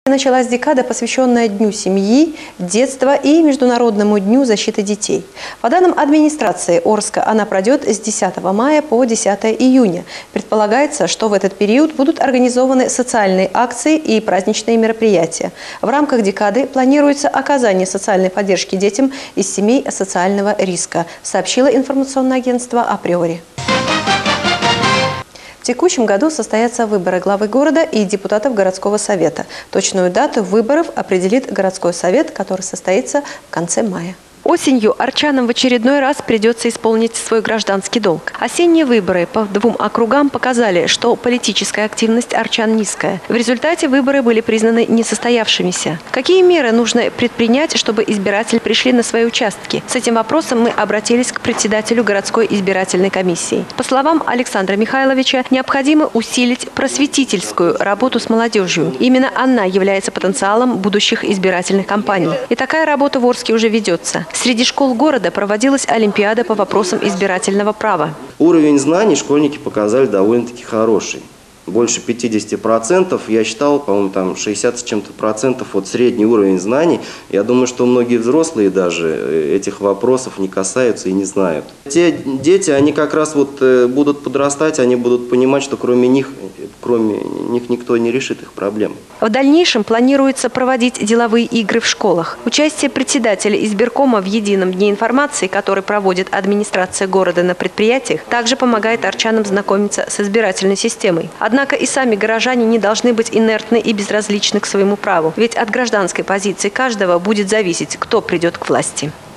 Началась декада, посвященная Дню семьи, детства и Международному дню защиты детей. По данным администрации Орска, она пройдет с 10 мая по 10 июня. Предполагается, что в этот период будут организованы социальные акции и праздничные мероприятия. В рамках декады планируется оказание социальной поддержки детям из семей социального риска, сообщило информационное агентство «Априори». В текущем году состоятся выборы главы города и депутатов городского совета. Точную дату выборов определит городской совет, который состоится в конце мая. Осенью арчанам в очередной раз придется исполнить свой гражданский долг. Осенние выборы по 2 округам показали, что политическая активность арчан низкая. В результате выборы были признаны несостоявшимися. Какие меры нужно предпринять, чтобы избиратели пришли на свои участки? С этим вопросом мы обратились к председателю городской избирательной комиссии. По словам Александра Михайловича, необходимо усилить просветительскую работу с молодежью. Именно она является потенциалом будущих избирательных кампаний. И такая работа в Орске уже ведется. Среди школ города проводилась олимпиада по вопросам избирательного права. Уровень знаний школьники показали довольно-таки хороший. Больше 50%, я считал, по-моему, там 60 с чем-то процентов, вот средний уровень знаний. Я думаю, что многие взрослые даже этих вопросов не касаются и не знают. Те дети, они как раз вот будут подрастать, они будут понимать, что кроме них никто не решит их проблем. В дальнейшем планируется проводить деловые игры в школах. Участие председателя избиркома в едином дне информации, который проводит администрация города на предприятиях, также помогает арчанам знакомиться с избирательной системой. Однако и сами горожане не должны быть инертны и безразличны к своему праву. Ведь от гражданской позиции каждого будет зависеть, кто придет к власти.